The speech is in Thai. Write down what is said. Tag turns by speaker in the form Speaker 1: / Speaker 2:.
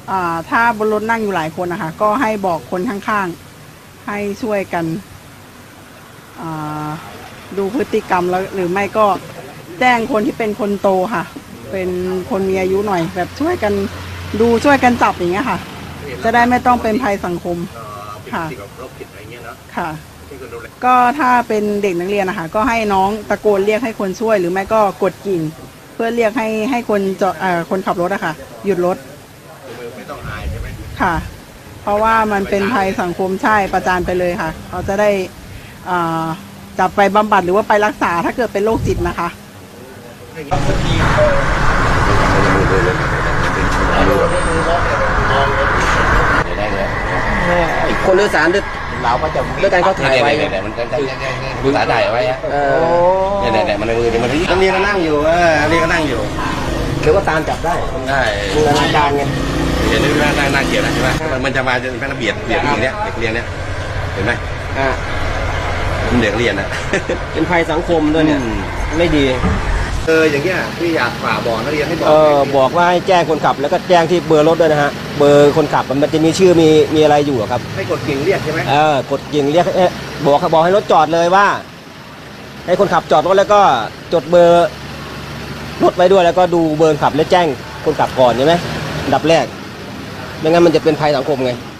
Speaker 1: ถ้าบนรถนั่งอยู่หลายคนนะคะก็ให้บอกคนข้างๆให้ช่วยกันดูพฤติกรรมแล้วหรือไม่ก็แจ้งคนที่เป็นคนโตค่ะเป็นคนมีอายุหน่อยแบบช่วยกันดูช่วยกันจับอย่างเงี้ยค่ะจะได้ไม่ต้องเป็นภัยสังคมค่ะค่ะก็ถ้าเป็นเด็กนักเรียนนะคะก็ให้น้องตะโกนเรียกให้คนช่วยหรือไม่ก็กดกิ่งเพื่อเรียกให้คนขับรถอะค่ะหยุดรถไม่ต้องอายใช่ไหมค่ะเพราะว่ามันเป็นภัยสังคมใช่ประจานไปเลยค่ะเขาจะได้จับไปบำบัดหรือว่าไปรักษาถ้าเกิดเป็นโรคจิตนะคะ
Speaker 2: คนโดยสารเราก็จะด้วยการเขาถ่ายไว้มันจะดูสาได้ไว้เนี่ยมันมือมันนักเรียนก็นั่งอยู่นักเรียนก็นั่งอยู่เดี๋ยวก็ตามจับได้ได้บูรณาการไงเห็นไหมนั่งเกี่ยวนะใช่ไหมมันจะมาจะเป็นระเบียบอย่างเนี้ยเด็กเรียนเนี้ยเห็นไหมเด็กเรียนนะเป็นภัยสังคมด้วยเนี่ยไม่ดีอย่างเงี้ยพี่อยากฝากบอกนักเรียนให้บอกว่าให้แจ้งคนขับแล้วก็แจ้งที่เบอร์รถด้วยนะฮะเบอร์คนขับมันจะมีชื่อมีอะไรอยู่ครับให้กดกิ่งเรียกใช่ไหมกดกิ่งเรียกบอกให้รถจอดเลยว่าให้คนขับจอดรถแล้วก็จดเบอร์รถไว้ด้วยแล้วก็ดูเบอร์ขับแล้วแจ้งคนขับก่อนใช่ไหมอันดับแรกไม่งั้นมันจะเป็นภัยสังคมไง